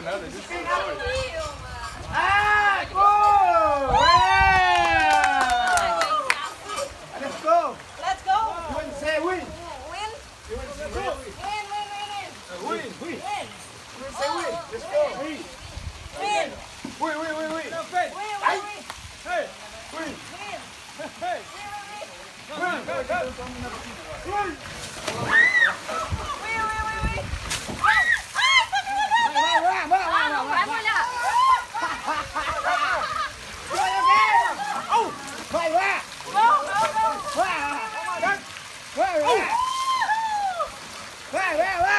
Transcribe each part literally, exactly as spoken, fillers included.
another. Just say sorry. Ah, go! Yeah! Let's go. Let's go. You want to say win? Win. You want to say win? Win, win, win, Win, win. win. You want to say win? Let's go. Win. Win. Win, win, win, win. Win, win, win. Hey, win. Win. Hey, win. Win, go, go. Win. Win, win, win, win. Wow, wow, wow, wow, wow, wow. Rồi ok. Ô, phải quá. Go, go, go. Quá. Quá, quá. Quá, quá, quá.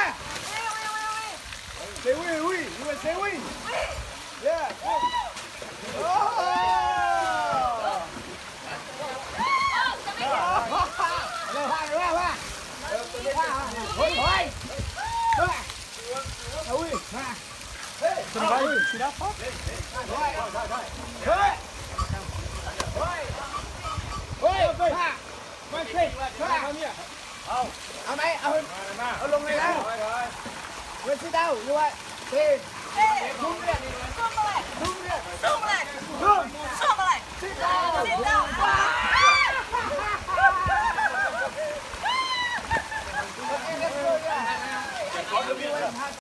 Say win, win. You want to say win? Yeah. Oh. Rồi, hoa, hoa, hoa. Thôi, thôi. Hoa. Win. Hoa. Some guy, see that pop? Ôi! Ôi! Ha! Quay kịch! Ha! Không!เอาไหมเอาเอาลงเลยแล้วเว้ยซื้อเต้าด้วยเฮ้ยยุ่งเนี่ย